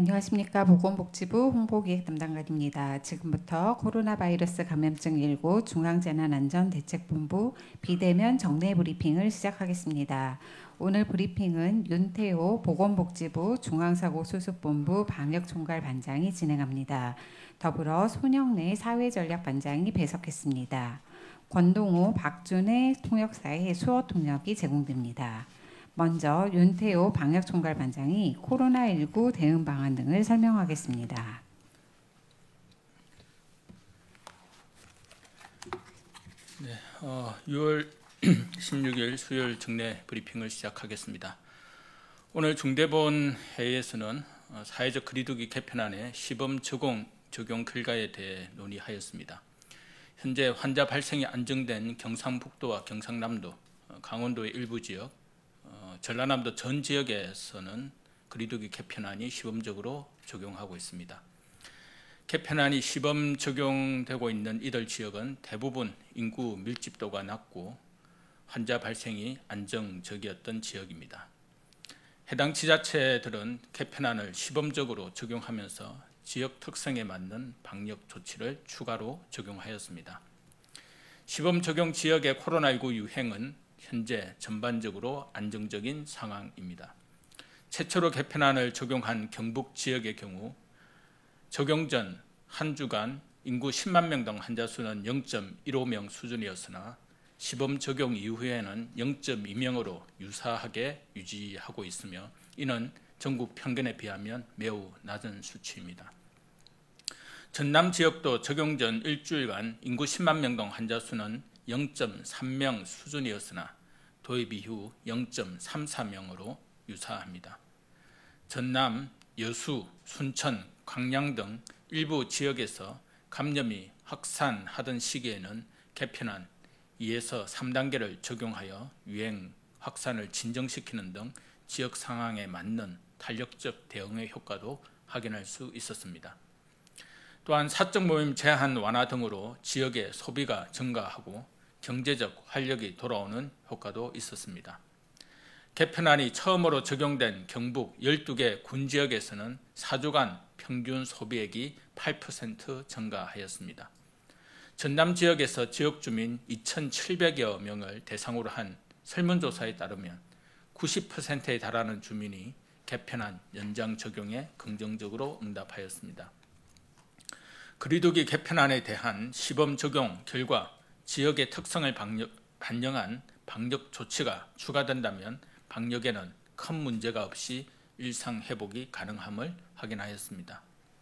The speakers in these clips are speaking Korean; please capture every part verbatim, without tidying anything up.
안녕하십니까. 보건복지부 홍보기획 담당관입니다. 지금부터 코로나 바이러스 감염증 일구 중앙재난안전대책본부 비대면 정례 브리핑을 시작하겠습니다. 오늘 브리핑은 윤태호 보건복지부 중앙사고수습본부 방역총괄반장이 진행합니다. 더불어 손영래 사회전략반장이 배석했습니다. 권동호, 박준혜 통역사의 수어 통역이 제공됩니다. 먼저 윤태호 방역총괄반장이 코로나 일구 대응 방안 등을 설명하겠습니다. 네, 어, 유월 십육일 수요일 정례 브리핑을 시작하겠습니다. 오늘 중대본 회의에서는 사회적 거리두기 개편안의 시범 적용, 적용 결과에 대해 논의하였습니다. 현재 환자 발생이 안정된 경상북도와 경상남도, 강원도의 일부 지역, 전라남도 전 지역에서는 거리두기 개편안이 시범적으로 적용하고 있습니다. 개편안이 시범 적용되고 있는 이들 지역은 대부분 인구 밀집도가 낮고 환자 발생이 안정적이었던 지역입니다. 해당 지자체들은 개편안을 시범적으로 적용하면서 지역 특성에 맞는 방역 조치를 추가로 적용하였습니다. 시범 적용 지역의 코로나 일구 유행은 현재 전반적으로 안정적인 상황입니다. 최초로 개편안을 적용한 경북 지역의 경우 적용 전 한 주간 인구 십만 명 등 환자 수는 영 점 일오 명 수준이었으나 시범 적용 이후에는 영 점 이 명으로 유사하게 유지하고 있으며 이는 전국 평균에 비하면 매우 낮은 수치입니다. 전남 지역도 적용 전 일주일간 인구 십만 명 등 환자 수는 영 점 삼 명 수준이었으나 도입 이후 영 점 삼사 명으로 유사합니다. 전남, 여수, 순천, 광양 등 일부 지역에서 감염이 확산하던 시기에는 개편안 이에서 삼 단계를 적용하여 유행 확산을 진정시키는 등 지역 상황에 맞는 탄력적 대응의 효과도 확인할 수 있었습니다. 또한 사적 모임 제한 완화 등으로 지역의 소비가 증가하고 경제적 활력이 돌아오는 효과도 있었습니다. 개편안이 처음으로 적용된 경북 열두 개 군 지역에서는 사 주간 평균 소비액이 팔 퍼센트 증가하였습니다. 전남 지역에서 지역 주민 이천칠백여 명을 대상으로 한 설문조사에 따르면 구십 퍼센트에 달하는 주민이 개편안 연장 적용에 긍정적으로 응답하였습니다. 거리두기 개편안에 대한 시범 적용 결과 지역의 특성을 반영한 방역 조치가 추가된다면 방역에는 큰 문제가 없이 일상 회복이 가능함을 확인하였습니다.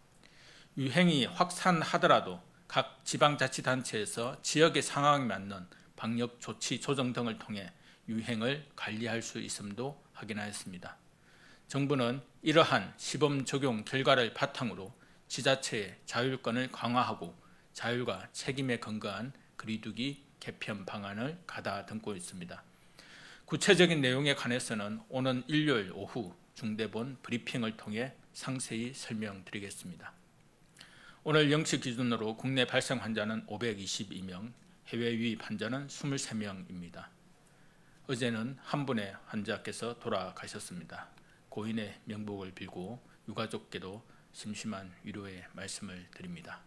유행이 확산하더라도 각 지방자치단체에서 지역의 상황에 맞는 방역 조치 조정 등을 통해 유행을 관리할 수 있음도 확인하였습니다. 정부는 이러한 시범 적용 결과를 바탕으로 지자체의 자율권을 강화하고 자율과 책임에 근거한 거리두기 개편 방안을 가다듬고 있습니다. 구체적인 내용에 관해서는 오는 일요일 오후 중대본 브리핑을 통해 상세히 설명드리겠습니다. 오늘 영 시 기준으로 국내 발생 환자는 오백이십이 명, 해외 유입 환자는 이십삼 명입니다. 어제는 한 분의 환자께서 돌아가셨습니다. 고인의 명복을 빌고 유가족께도 심심한 위로의 말씀을 드립니다.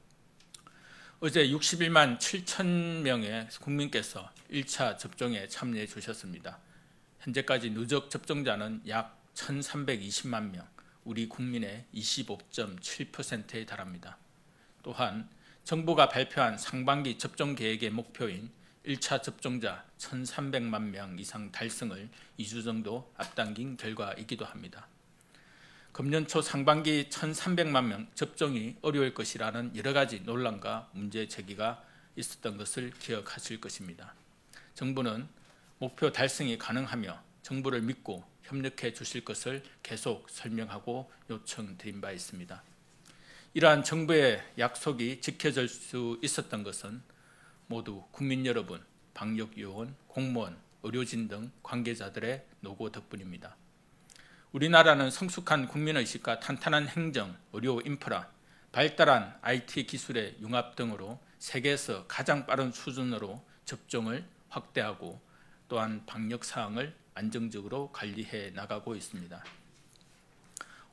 어제 육십일만 칠천 명의 국민께서 일 차 접종에 참여해 주셨습니다. 현재까지 누적 접종자는 약 천삼백이십만 명, 우리 국민의 이십오 점 칠 퍼센트에 달합니다. 또한 정부가 발표한 상반기 접종 계획의 목표인 일 차 접종자 천삼백만 명 이상 달성을 이 주 정도 앞당긴 결과이기도 합니다. 금년 초 상반기 천삼백만 명 접종이 어려울 것이라는 여러 가지 논란과 문제 제기가 있었던 것을 기억하실 것입니다. 정부는 목표 달성이 가능하며 정부를 믿고 협력해 주실 것을 계속 설명하고 요청드린 바 있습니다. 이러한 정부의 약속이 지켜질 수 있었던 것은 모두 국민 여러분, 방역요원, 공무원, 의료진 등 관계자들의 노고 덕분입니다. 우리나라는 성숙한 국민의식과 탄탄한 행정, 의료 인프라, 발달한 아이티 기술의 융합 등으로 세계에서 가장 빠른 수준으로 접종을 확대하고 또한 방역 사항을 안정적으로 관리해 나가고 있습니다.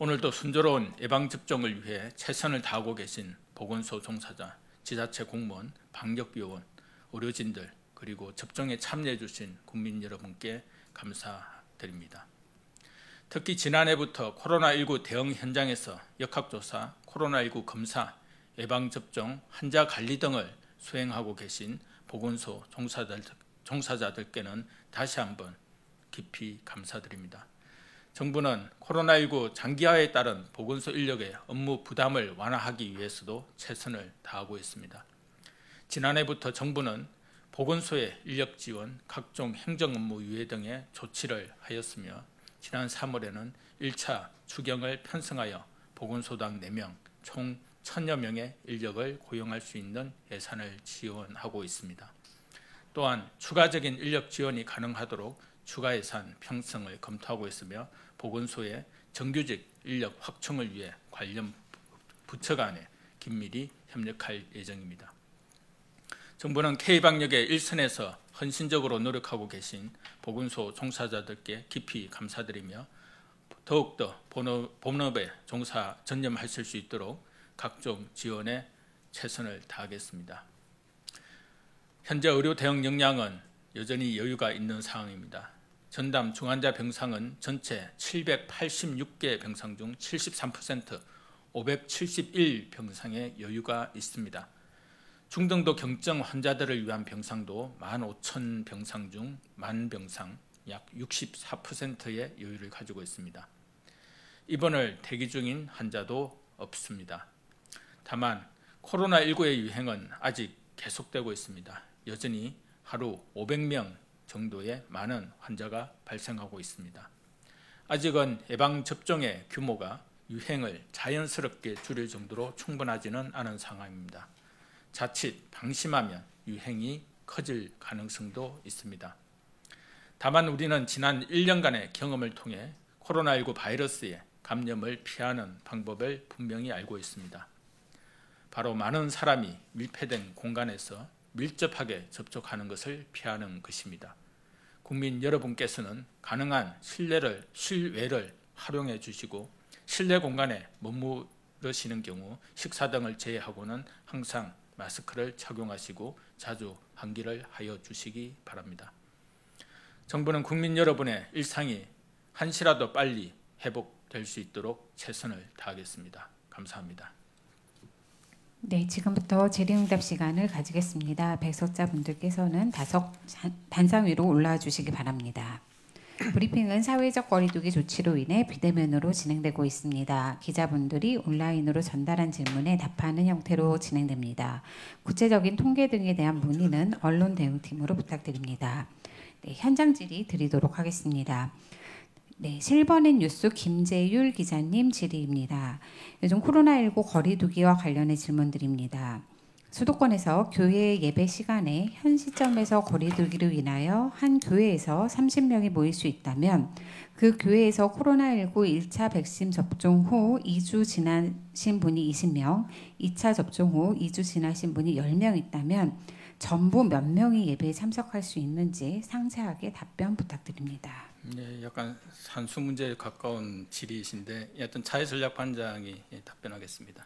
오늘도 순조로운 예방접종을 위해 최선을 다하고 계신 보건소 종사자, 지자체 공무원, 방역요원, 의료진들 그리고 접종에 참여해 주신 국민 여러분께 감사드립니다. 특히 지난해부터 코로나십구 대응 현장에서 역학조사, 코로나십구 검사, 예방접종, 환자 관리 등을 수행하고 계신 보건소 종사자들, 종사자들께는 다시 한번 깊이 감사드립니다. 정부는 코로나십구 장기화에 따른 보건소 인력의 업무 부담을 완화하기 위해서도 최선을 다하고 있습니다. 지난해부터 정부는 보건소의 인력 지원, 각종 행정 업무 유예 등의 조치를 하였으며 지난 삼월에는 일 차 추경을 편성하여 보건소당 네 명, 총 천여 명의 인력을 고용할 수 있는 예산을 지원하고 있습니다. 또한 추가적인 인력 지원이 가능하도록 추가 예산 편성을 검토하고 있으며 보건소의 정규직 인력 확충을 위해 관련 부처 간에 긴밀히 협력할 예정입니다. 정부는 K방역의 일선에서 헌신적으로 노력하고 계신 보건소 종사자들께 깊이 감사드리며 더욱더 본업에 종사 전념하실 수 있도록 각종 지원에 최선을 다하겠습니다. 현재 의료 대응 역량은 여전히 여유가 있는 상황입니다. 전담 중환자 병상은 전체 칠백팔십육 개 병상 중 칠십삼 퍼센트 오백칠십일 병상의 여유가 있습니다. 중등도 경증 환자들을 위한 병상도 만 오천 병상 중 만 병상 약 육십사 퍼센트의 여유를 가지고 있습니다. 입원을 대기 중인 환자도 없습니다. 다만 코로나십구의 유행은 아직 계속되고 있습니다. 여전히 하루 오백 명 정도의 많은 환자가 발생하고 있습니다. 아직은 예방접종의 규모가 유행을 자연스럽게 줄일 정도로 충분하지는 않은 상황입니다. 자칫 방심하면 유행이 커질 가능성도 있습니다. 다만 우리는 지난 일 년간의 경험을 통해 코로나십구 바이러스의 감염을 피하는 방법을 분명히 알고 있습니다. 바로 많은 사람이 밀폐된 공간에서 밀접하게 접촉하는 것을 피하는 것입니다. 국민 여러분께서는 가능한 실내를, 실외를 활용해 주시고 실내 공간에 머무르시는 경우 식사 등을 제외하고는 항상 마스크를 착용하시고 자주 환기를 하여 주시기 바랍니다. 정부는 국민 여러분의 일상이 한시라도 빨리 회복될 수 있도록 최선을 다하겠습니다. 감사합니다. 네, 지금부터 질의응답 시간을 가지겠습니다. 배석자분들께서는 다석 단상 위로 올라와 주시기 바랍니다. 브리핑은 사회적 거리두기 조치로 인해 비대면으로 진행되고 있습니다. 기자분들이 온라인으로 전달한 질문에 답하는 형태로 진행됩니다. 구체적인 통계 등에 대한 문의는 언론 대응팀으로 부탁드립니다. 네, 현장 질의 드리도록 하겠습니다. 네, 실버넷 뉴스 김재율 기자님 질의입니다. 요즘 코로나십구 거리두기와 관련해 질문드립니다. 수도권에서 교회 예배 시간에 현 시점에서 거리두기로 인하여 한 교회에서 삼십 명이 모일 수 있다면 그 교회에서 코로나십구 일 차 백신 접종 후 이 주 지나신 분이 이십 명, 이 차 접종 후 이 주 지나신 분이 열 명 있다면 전부 몇 명이 예배에 참석할 수 있는지 상세하게 답변 부탁드립니다. 네, 약간 산수 문제에 가까운 질의이신데 여하튼 차혜전략 반장이 답변하겠습니다.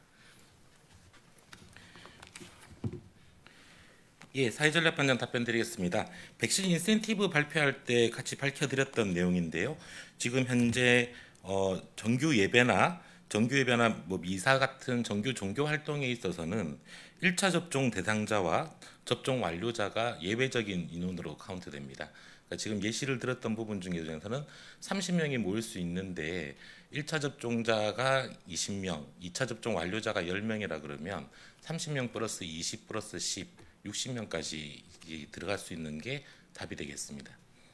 예, 사회전략 반장 답변드리겠습니다. 백신 인센티브 발표할 때 같이 밝혀드렸던 내용인데요. 지금 현재 어, 정규 예배나 정규 예배나 뭐 미사 같은 정규 종교 활동에 있어서는 일 차 접종 대상자와 접종 완료자가 예외적인 인원으로 카운트됩니다. 그러니까 지금 예시를 들었던 부분 중에서는 삼십 명이 모일 수 있는데 일 차 접종자가 이십 명, 이 차 접종 완료자가 열 명이라 그러면 삼십 명 플러스 이십 플러스 십, 육십 명까지 들어갈 수 있는 게 답이 되겠습니다.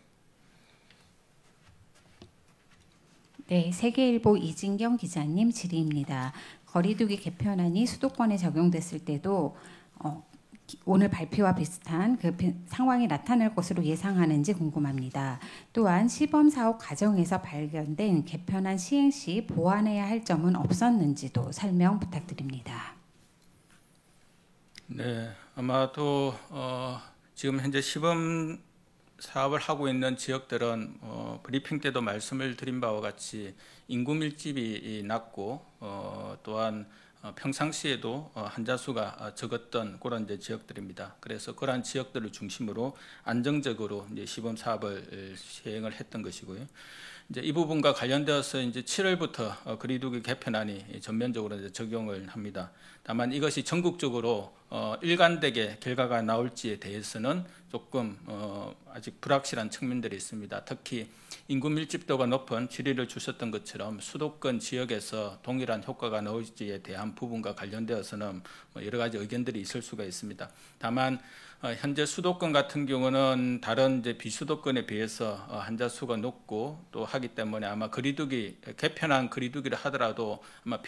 네, 세계일보 이진경 기자님 질의입니다. 거리두기 개편안이 수도권에 적용됐을 때도 어, 오늘 발표와 비슷한 그 상황이 나타날 것으로 예상하는지 궁금합니다. 또한 시범 사업 과정에서 발견된 개편안 시행 시 보완해야 할 점은 없었는지도 설명 부탁드립니다. 네, 아마도 어, 지금 현재 시범 사업을 하고 있는 지역들은 어, 브리핑 때도 말씀을 드린 바와 같이 인구 밀집이 낮고 어, 또한 어, 평상시에도 어, 환자 수가 적었던 그런 이제 지역들입니다. 그래서 그러한 지역들을 중심으로 안정적으로 이제 시범 사업을 시행을 했던 것이고요. 이제 이 부분과 관련되어서 이제 칠월부터 어, 거리두기 개편안이 전면적으로 이제 적용을 합니다. 다만 이것이 전국적으로 어, 일관되게 결과가 나올지에 대해서는 조금 어, 아직 불확실한 측면들이 있습니다. 특히 인구 밀집도가 높은 질의를 주셨던 것처럼 수도권 지역에서 동일한 효과가 나올지에 대한 부분과 관련되어서는 뭐 여러 가지 의견들이 있을 수가 있습니다. 다만 어, 현재 수도권 같은 경우는 다른 이제 비수도권에 비해서 어, 환자 수가 높고 또 하기 때문에 아마 거리두기 개편한 거리두기를 하더라도 아마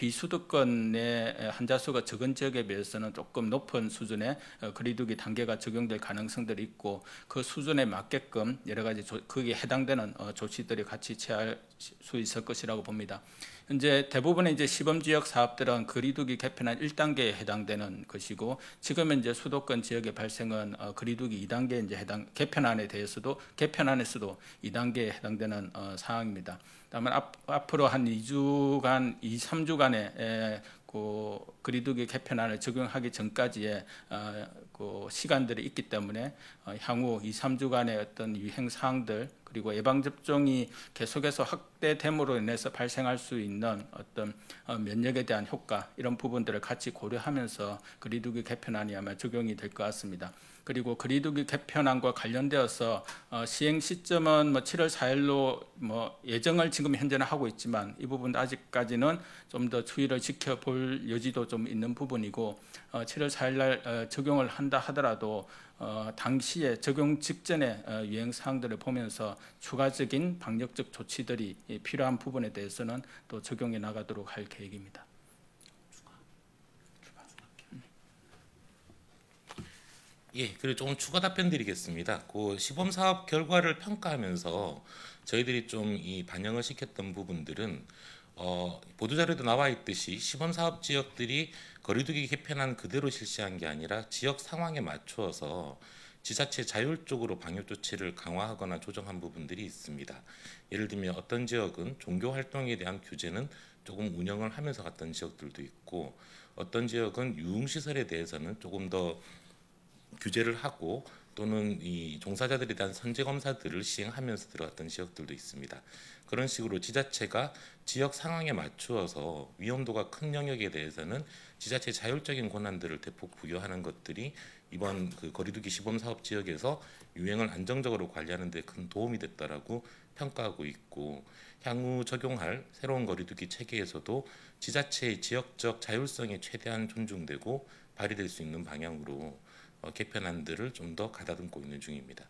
비수도권의 환자 수가 적은 지역에 비해서는 조금 높은 수준의 어, 거리두기 단계가 적용될 가능성들이 있고 그 수준에 맞게끔 여러 가지 조, 거기에 해당되는 어, 조치들이 같이 취할 수 있을 것이라고 봅니다. 현재 대부분의 이제 시범 지역 사업들은 거리두기 개편한 일 단계에 해당되는 것이고 지금은 이제 수도권 지역의 발생은 어, 거리두기 이 단계에 이제 해당 개편안에 대해서도 개편안에서도 이 단계에 해당되는 어, 사항입니다. 다만 앞, 앞으로 한 이 주간, 이, 삼 주간의 에, 그 거리두기 개편안을 적용하기 전까지의 어, 그 시간들이 있기 때문에 어, 향후 이, 삼 주간의 어떤 유행 사항들 그리고 예방접종이 계속해서 확대됨으로 인해서 발생할 수 있는 어떤 어, 면역에 대한 효과 이런 부분들을 같이 고려하면서 거리두기 개편안이 아마 적용이 될 것 같습니다. 그리고 거리두기 개편안과 관련되어서 어, 시행 시점은 뭐 칠월 사일로 뭐 예정을 지금 현재는 하고 있지만 이 부분 아직까지는 좀 더 추이를 지켜볼 여지도 좀 있는 부분이고 어, 칠월 사일날 어, 적용을 한다 하더라도 어, 당시에 적용 직전의 어, 유행 사항들을 보면서 추가적인 방역적 조치들이 필요한 부분에 대해서는 또 적용해 나가도록 할 계획입니다. 예, 그리고 조금 추가 답변 드리겠습니다. 그 시범 사업 결과를 평가하면서 저희들이 좀 이 반영을 시켰던 부분들은 어, 보도자료도 나와 있듯이 시범 사업 지역들이 거리두기 개편안 그대로 실시한 게 아니라 지역 상황에 맞추어서 지자체 자율적으로 방역 조치를 강화하거나 조정한 부분들이 있습니다. 예를 들면 어떤 지역은 종교 활동에 대한 규제는 조금 운영을 하면서 갔던 지역들도 있고 어떤 지역은 유흥시설에 대해서는 조금 더 규제를 하고 또는 이 종사자들에 대한 선제 검사들을 시행하면서 들어갔던 지역들도 있습니다. 그런 식으로 지자체가 지역 상황에 맞추어서 위험도가 큰 영역에 대해서는 지자체 자율적인 권한들을 대폭 부여하는 것들이 이번 그 거리두기 시범 사업 지역에서 유행을 안정적으로 관리하는 데 큰 도움이 됐다라고 평가하고 있고 향후 적용할 새로운 거리두기 체계에서도 지자체의 지역적 자율성이 최대한 존중되고 발휘될 수 있는 방향으로 어, 개편안들을 좀 더 가다듬고 있는 중입니다.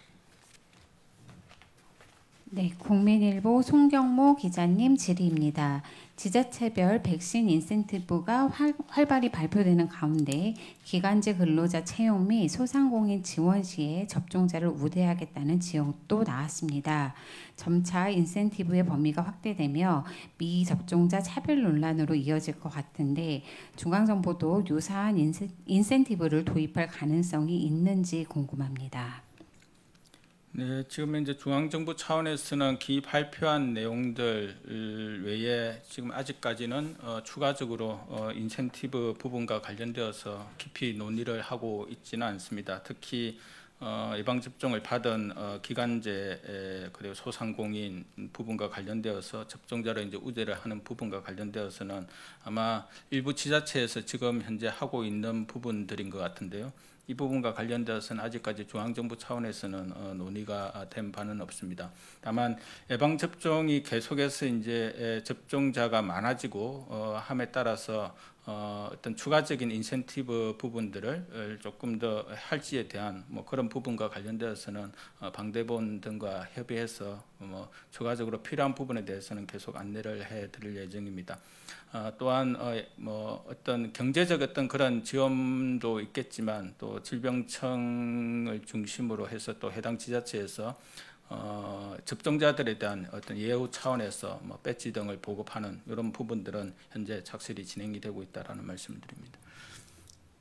네, 국민일보 송경모 기자님 질의입니다. 지자체별 백신 인센티브가 활, 활발히 발표되는 가운데 기간제 근로자 채용 및 소상공인 지원 시에 접종자를 우대하겠다는 지역도 나왔습니다. 점차 인센티브의 범위가 확대되며 미접종자 차별 논란으로 이어질 것 같은데 중앙정부도 유사한 인센, 인센티브를 도입할 가능성이 있는지 궁금합니다. 네, 지금 이제 중앙정부 차원에서는 기 발표한 내용들 외에 지금 아직까지는 어, 추가적으로 어, 인센티브 부분과 관련되어서 깊이 논의를 하고 있지는 않습니다. 특히 어, 예방접종을 받은 어, 기간제 에, 그리고 소상공인 부분과 관련되어서 접종자를 이제 우대를 하는 부분과 관련되어서는 아마 일부 지자체에서 지금 현재 하고 있는 부분들인 것 같은데요. 이 부분과 관련되어서는 아직까지 중앙정부 차원에서는 어, 논의가 된 바는 없습니다. 다만 예방접종이 계속해서 이제 접종자가 많아지고 어, 함에 따라서 어, 어떤 추가적인 인센티브 부분들을 조금 더 할지에 대한 뭐 그런 부분과 관련되어서는 어, 방대본 등과 협의해서 뭐 추가적으로 필요한 부분에 대해서는 계속 안내를 해드릴 예정입니다. 어, 또한 어, 뭐 어떤 경제적 어떤 그런 지원도 있겠지만 또 질병청을 중심으로 해서 또 해당 지자체에서 어, 접종자들에 대한 어떤 예우 차원에서 뭐 배지 등을 보급하는 이런 부분들은 현재 착실히 진행이 되고 있다라는 말씀을 드립니다.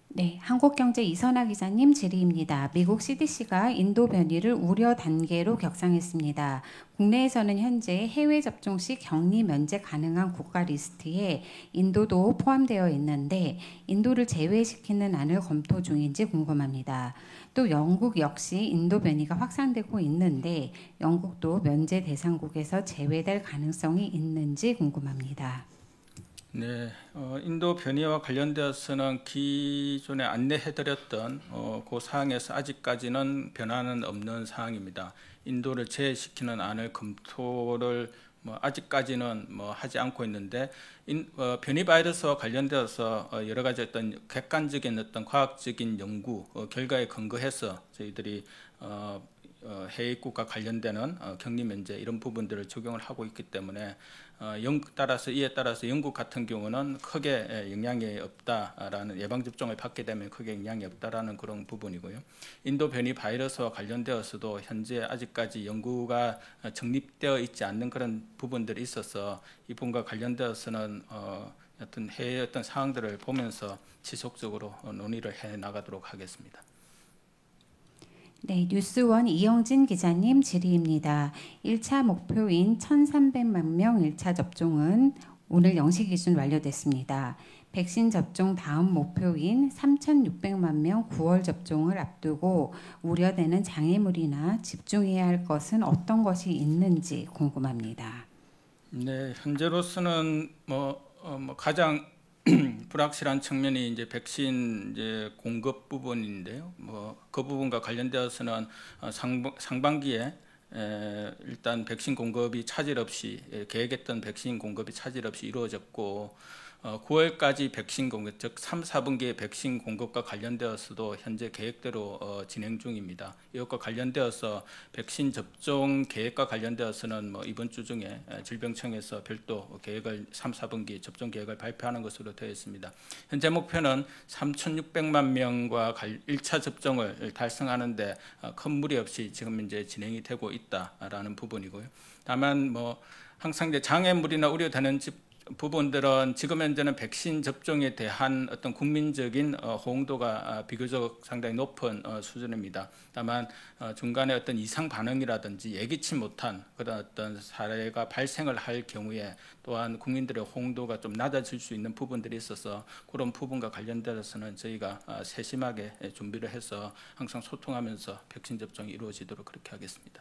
네, 한국경제 이선아 기자님 질의입니다. 미국 씨디씨가 인도 변이를 우려 단계로 격상했습니다. 국내에서는 현재 해외 접종 시 격리 면제 가능한 국가 리스트에 인도도 포함되어 있는데 인도를 제외시키는 안을 검토 중인지 궁금합니다. 또 영국 역시 인도 변이가 확산되고 있는데 영국도 면제 대상국에서 제외될 가능성이 있는지 궁금합니다. 네, 어, 인도 변이와 관련되어서는 기존에 안내해드렸던 어, 그 사항에서 아직까지는 변화는 없는 사항입니다. 인도를 제외시키는 안을 검토를 뭐 아직까지는 뭐 하지 않고 있는데 인, 어, 변이 바이러스와 관련되어서 어, 여러 가지 어떤 객관적인 어떤 과학적인 연구 어, 결과에 근거해서 저희들이 어, 어, 해외 입국과 관련되는 어, 격리 면제 이런 부분들을 적용을 하고 있기 때문에 어, 영, 따라서 이에 따라서 영국 같은 경우는 크게 영향이 없다라는 예방 접종을 받게 되면 크게 영향이 없다라는 그런 부분이고요. 인도 변이 바이러스와 관련되어서도 현재 아직까지 연구가 정립되어 있지 않는 그런 부분들이 있어서 이 부분과 관련되어서는 어, 어떤 해외 어떤 상황들을 보면서 지속적으로 논의를 해 나가도록 하겠습니다. 네, 뉴스원 이영진 기자님 질의입니다. 일 차 목표인 천삼백만 명 일 차 접종은 오늘 영 시 기준 완료됐습니다. 백신 접종 다음 목표인 삼천육백만 명 구월 접종을 앞두고 우려되는 장애물이나 집중해야 할 것은 어떤 것이 있는지 궁금합니다. 네, 현재로서는 뭐, 어, 뭐 가장 불확실한 측면이 이제 백신 이제 공급 부분인데요. 뭐 그 부분과 관련되어서는 상, 상반기에 에, 일단 백신 공급이 차질 없이 에, 계획했던 백신 공급이 차질 없이 이루어졌고 어, 구월까지 백신 공급, 즉 삼, 사분기의 백신 공급과 관련되어서도 현재 계획대로 어, 진행 중입니다. 이것과 관련되어서 백신 접종 계획과 관련되어서는 뭐 이번 주 중에 질병청에서 별도 계획을 삼, 사분기 접종 계획을 발표하는 것으로 되어 있습니다. 현재 목표는 삼천육백만 명과 일 차 접종을 달성하는 데 큰 무리 없이 지금 이제 진행이 되고 있다라는 부분이고요. 다만 뭐 항상 이제 장애물이나 우려되는 집 부분들은 지금 현재는 백신 접종에 대한 어떤 국민적인 호응도가 비교적 상당히 높은 수준입니다. 다만 중간에 어떤 이상 반응이라든지 예기치 못한 그런 어떤 사례가 발생을 할 경우에 또한 국민들의 호응도가 좀 낮아질 수 있는 부분들이 있어서 그런 부분과 관련돼서는 저희가 세심하게 준비를 해서 항상 소통하면서 백신 접종이 이루어지도록 그렇게 하겠습니다.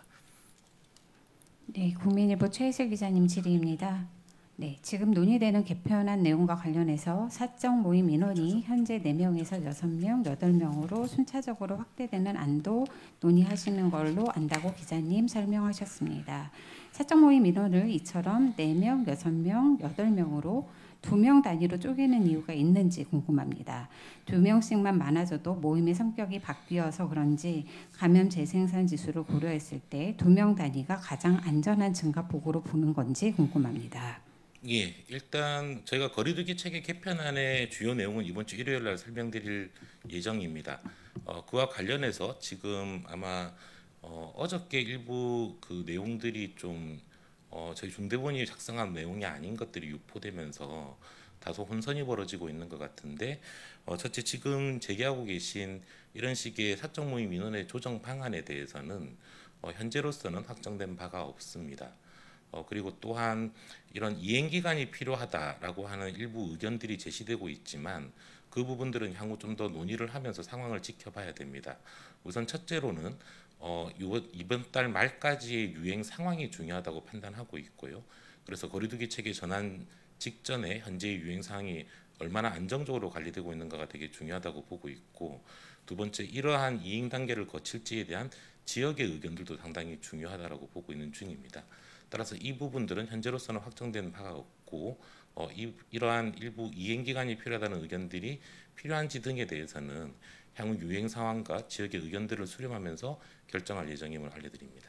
네, 국민일보 최희슬 기자님 질의입니다. 네, 지금 논의되는 개편안 내용과 관련해서 사적 모임 인원이 현재 네 명에서 여섯 명, 여덟 명으로 순차적으로 확대되는 안도 논의하시는 걸로 안다고 기자님 설명하셨습니다. 사적 모임 인원을 이처럼 네 명, 여섯 명, 여덟 명으로 두 명 단위로 쪼개는 이유가 있는지 궁금합니다. 두 명씩만 많아져도 모임의 성격이 바뀌어서 그런지 감염 재생산 지수를 고려했을 때 두 명 단위가 가장 안전한 증가폭으로 보는 건지 궁금합니다. 예, 일단 저희가 거리두기 체계 개편안의 주요 내용은 이번 주 일요일 날 설명드릴 예정입니다. 어, 그와 관련해서 지금 아마 어, 어저께 일부 그 내용들이 좀 어, 저희 중대본이 작성한 내용이 아닌 것들이 유포되면서 다소 혼선이 벌어지고 있는 것 같은데 어, 첫째 지금 제기하고 계신 이런 식의 사적 모임 인원의 조정 방안에 대해서는 어, 현재로서는 확정된 바가 없습니다. 어, 그리고 또한 이런 이행 기간이 필요하다라고 하는 일부 의견들이 제시되고 있지만 그 부분들은 향후 좀 더 논의를 하면서 상황을 지켜봐야 됩니다. 우선 첫째로는 어, 이번 달 말까지의 유행 상황이 중요하다고 판단하고 있고요. 그래서 거리두기 체계 전환 직전에 현재의 유행 상황이 얼마나 안정적으로 관리되고 있는가가 되게 중요하다고 보고 있고, 두 번째 이러한 이행 단계를 거칠지에 대한 지역의 의견들도 상당히 중요하다고 보고 있는 중입니다. 따라서 이 부분들은 현재로서는 확정된 바가 없고 어, 이, 이러한 일부 이행 기간이 필요하다는 의견들이 필요한지 등에 대해서는 향후 유행 상황과 지역의 의견들을 수렴하면서 결정할 예정임을 알려드립니다.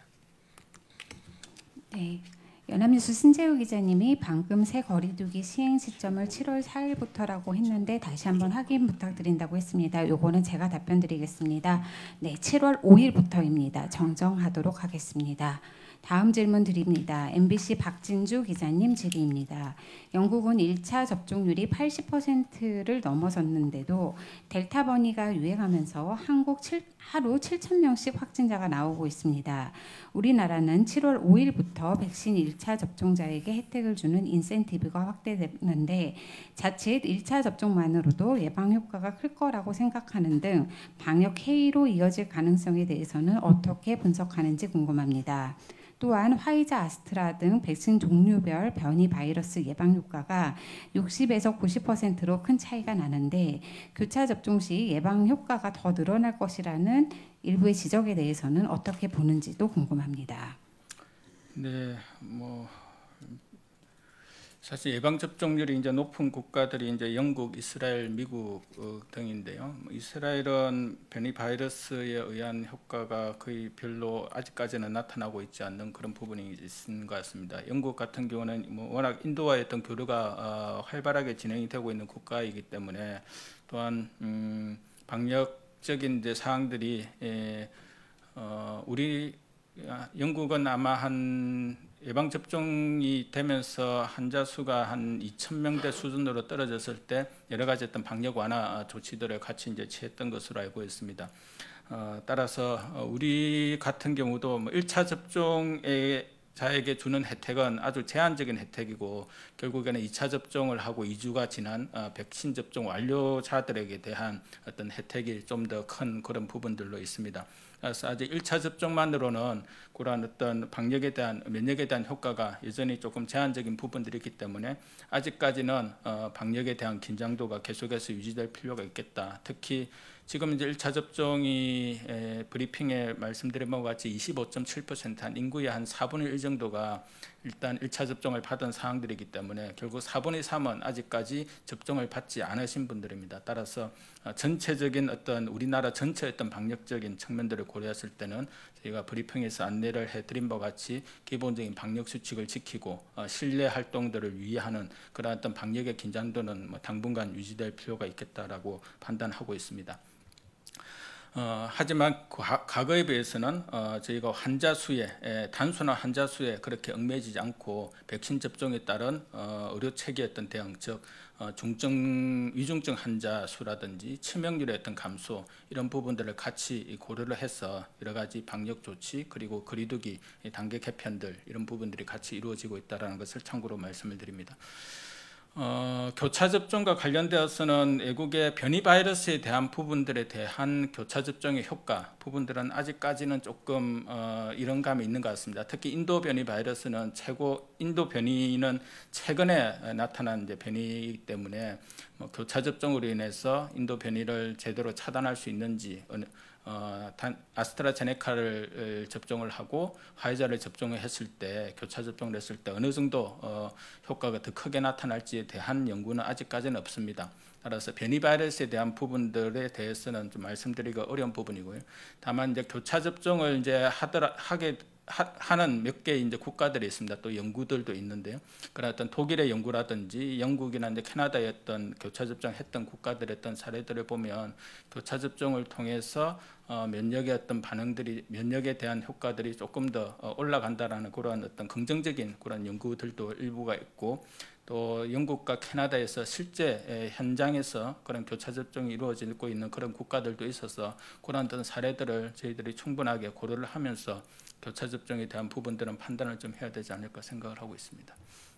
네, 연합뉴스 신재우 기자님이 방금 새 거리두기 시행 시점을 칠월 사일부터라고 했는데 다시 한번 확인 부탁드린다고 했습니다. 요거는 제가 답변 드리겠습니다. 네, 칠월 오일부터입니다. 정정하도록 하겠습니다. 다음 질문 드립니다. 엠비씨 박진주 기자님 질의입니다. 영국은 일 차 접종률이 팔십 퍼센트를 넘어섰는데도 델타 변이가 유행하면서 한국 칠, 하루 칠천 명씩 확진자가 나오고 있습니다. 우리나라는 칠월 오일부터 백신 일 차 접종자에게 혜택을 주는 인센티브가 확대됐는데 자칫 일 차 접종만으로도 예방 효과가 클 거라고 생각하는 등 방역 해이로 이어질 가능성에 대해서는 어떻게 분석하는지 궁금합니다. 또한 화이자, 아스트라 등 백신 종류별 변이 바이러스 예방 효과가 육십에서 구십 퍼센트로 큰 차이가 나는데 교차 접종 시 예방 효과가 더 늘어날 것이라는 일부의 지적에 대해서는 어떻게 보는지도 궁금합니다. 네, 뭐 사실 예방 접종률이 이제 높은 국가들이 이제 영국, 이스라엘, 미국 어, 등인데요. 이스라엘은 변이 바이러스에 의한 효과가 거의 별로 아직까지는 나타나고 있지 않는 그런 부분이 있는 것 같습니다. 영국 같은 경우는 뭐 워낙 인도와의 어떤 교류가 어, 활발하게 진행이 되고 있는 국가이기 때문에 또한 음, 방역적인 이제 사항들이 에, 어, 우리 영국은 아마 한 예방 접종이 되면서 환자 수가 한 이천 명대 수준으로 떨어졌을 때 여러 가지 어떤 방역 완화 조치들을 같이 이제 취했던 것으로 알고 있습니다. 어, 따라서 우리 같은 경우도 뭐 일 차 접종에 자에게 주는 혜택은 아주 제한적인 혜택이고 결국에는 이 차 접종을 하고 이 주가 지난 백신 접종 완료자들에게 대한 어떤 혜택이 좀 더 큰 그런 부분들로 있습니다. 그래서 아직 일 차 접종만으로는 그러한 어떤 방역에 대한 면역에 대한 효과가 여전히 조금 제한적인 부분들이 있기 때문에 아직까지는 어, 방역에 대한 긴장도가 계속해서 유지될 필요가 있겠다. 특히 지금 이제 일 차 접종이 에, 브리핑에 말씀드린 바와 같이 이십오 점 칠 퍼센트 한 인구의 한 사분의 일 정도가 일단 일 차 접종을 받은 사항들이기 때문에 결국 사분의 삼은 아직까지 접종을 받지 않으신 분들입니다. 따라서 어, 전체적인 어떤 우리나라 전체 어떤 방역적인 측면들을 고려했을 때는 저희가 브리핑에서 안내를 해드린 바와 같이 기본적인 방역 수칙을 지키고 어, 실내 활동들을 유의하는 그런 어떤 방역의 긴장도는 뭐 당분간 유지될 필요가 있겠다라고 판단하고 있습니다. 어, 하지만 과, 과거에 비해서는 어, 저희가 환자 수에 에, 단순한 환자 수에 그렇게 얽매이지 않고 백신 접종에 따른 어, 의료 체계의 어떤 대응, 즉 어, 중증, 위중증 환자 수라든지 치명률의 어떤 감소 이런 부분들을 같이 고려를 해서 여러 가지 방역 조치 그리고 거리두기 단계 개편들 이런 부분들이 같이 이루어지고 있다는 것을 참고로 말씀을 드립니다. 어, 교차 접종과 관련되어서는 외국의 변이 바이러스에 대한 부분들에 대한 교차 접종의 효과 부분들은 아직까지는 조금 어, 이런 감이 있는 것 같습니다. 특히 인도 변이 바이러스는 최고 인도 변이는 최근에 나타난 이제 변이이기 때문에 뭐 교차 접종으로 인해서 인도 변이를 제대로 차단할 수 있는지 어, 단, 아스트라제네카를 접종을 하고 화이자를 접종을 했을 때 교차 접종을 했을 때 어느 정도 어, 효과가 더 크게 나타날지에 대한 연구는 아직까지는 없습니다. 따라서 변이 바이러스에 대한 부분들에 대해서는 좀 말씀드리기가 어려운 부분이고요. 다만 이제 교차 접종을 이제 하더라 하게 하, 하는 몇 개 이제 국가들이 있습니다. 또 연구들도 있는데요. 그런 어떤 독일의 연구라든지 영국이나 이제 캐나다의 어떤 교차 접종했던 국가들의 어떤 사례들을 보면 교차 접종을 통해서 어, 면역의 어떤 반응들이 면역에 대한 효과들이 조금 더 어, 올라간다라는 그런 어떤 긍정적인 그런 연구들도 일부가 있고 또 영국과 캐나다에서 실제 현장에서 그런 교차 접종이 이루어지고 있는 그런 국가들도 있어서 그런 어떤 사례들을 저희들이 충분하게 고려를 하면서 교차 접종에 대한 부분들은 판단을 좀 해야 되지 않을까 생각을 하고 있습니다.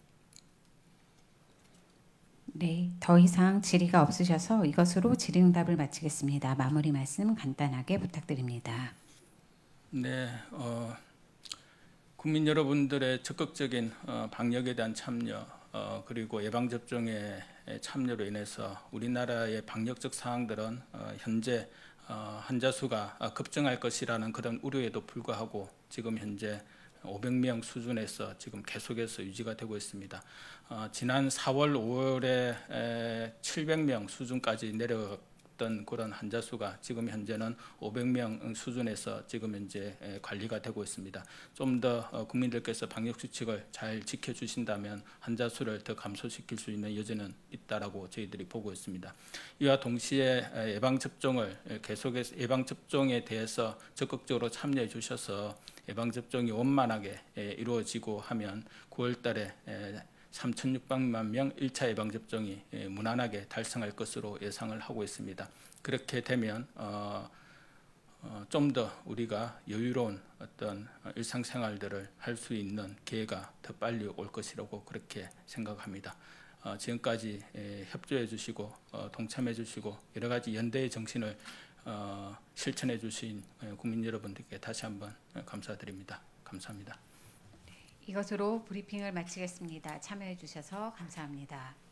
네, 더 이상 질의가 없으셔서 이것으로 질의응답을 마치겠습니다. 마무리 말씀 간단하게 부탁드립니다. 네, 어, 국민 여러분들의 적극적인 어, 방역에 대한 참여 어, 그리고 예방접종에 참여로 인해서 우리나라의 방역적 사항들은 어, 현재 어, 환자 수가 급증할 것이라는 그런 우려에도 불구하고 지금 현재 오백 명 수준에서 지금 계속해서 유지가 되고 있습니다. 어, 지난 사월, 오월에 에, 칠백 명 수준까지 내려 했던 그런 환자 수가 지금 현재는 오백 명 수준에서 지금 현재 관리가 되고 있습니다. 좀 더 국민들께서 방역 수칙을 잘 지켜주신다면 환자 수를 더 감소시킬 수 있는 여지는 있다라고 저희들이 보고 있습니다. 이와 동시에 예방 접종을 계속해서 예방 접종에 대해서 적극적으로 참여해 주셔서 예방 접종이 원만하게 이루어지고 하면 구월 달에 삼천육백만 명 일 차 예방접종이 무난하게 달성할 것으로 예상을 하고 있습니다. 그렇게 되면 어, 어, 좀 더 우리가 여유로운 어떤 일상생활들을 할 수 있는 기회가 더 빨리 올 것이라고 그렇게 생각합니다. 어, 지금까지 에, 협조해 주시고 어, 동참해 주시고 여러 가지 연대의 정신을 어, 실천해 주신 국민 여러분들께 다시 한번 감사드립니다. 감사합니다. 이것으로 브리핑을 마치겠습니다. 참여해 주셔서 감사합니다.